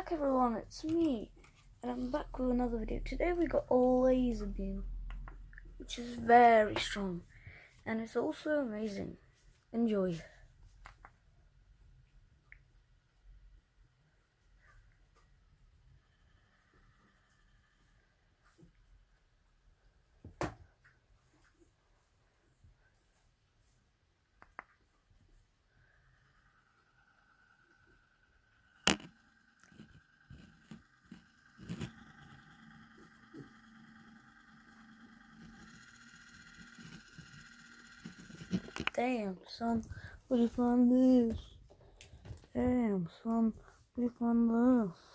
back everyone, it's me, and I'm back with another video. Today we got a laser beam, which is very strong, and it's also amazing. Enjoy. Damn, son, where do you find this? Damn, son, where do you find this?